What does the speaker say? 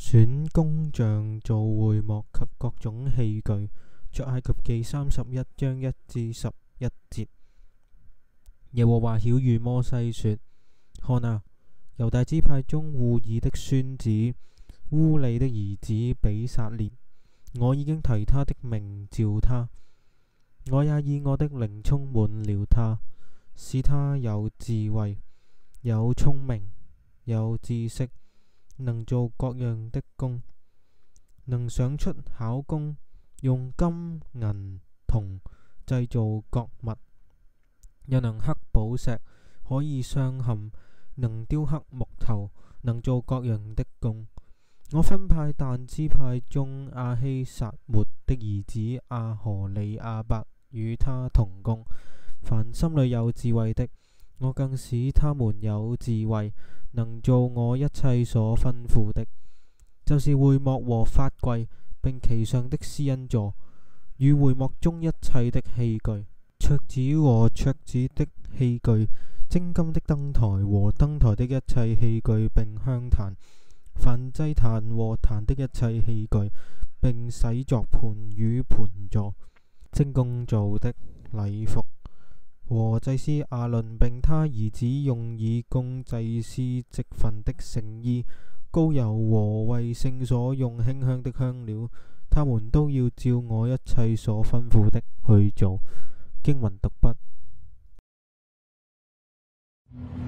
選工匠做會幕及各種器具，出埃及記31章1至11節。耶和華曉諭摩西說：看啊，猶大支派中戶珥的孫子烏利的兒子比撒列，我已經提他的名召他，我也以我的靈充滿了他，使他有智慧，有聰明，有知識，能做各樣的工，能想出巧工，用金銀銅製造各物，又能刻寶石，可以鑲嵌，能雕刻木頭，能做各樣的工。我分派但支派中亞希撒末的兒子亞何利亞伯與他同工，凡心裏有智慧的，我更使他們有智慧，能做我一切所吩咐的，就是會幕和法櫃，並其上的施恩座，與會幕中一切的器具，桌子和桌子的器具，精金的燈台和燈台的一切器具，並香壇，燔祭壇和壇的一切器具，並洗濯盤與盤座，精工做的禮服，和祭司亞倫並他兒子用以供祭司職分的聖衣、膏油和為聖所用馨香的香料，他們都要照我一切所吩咐的去做。經文讀畢。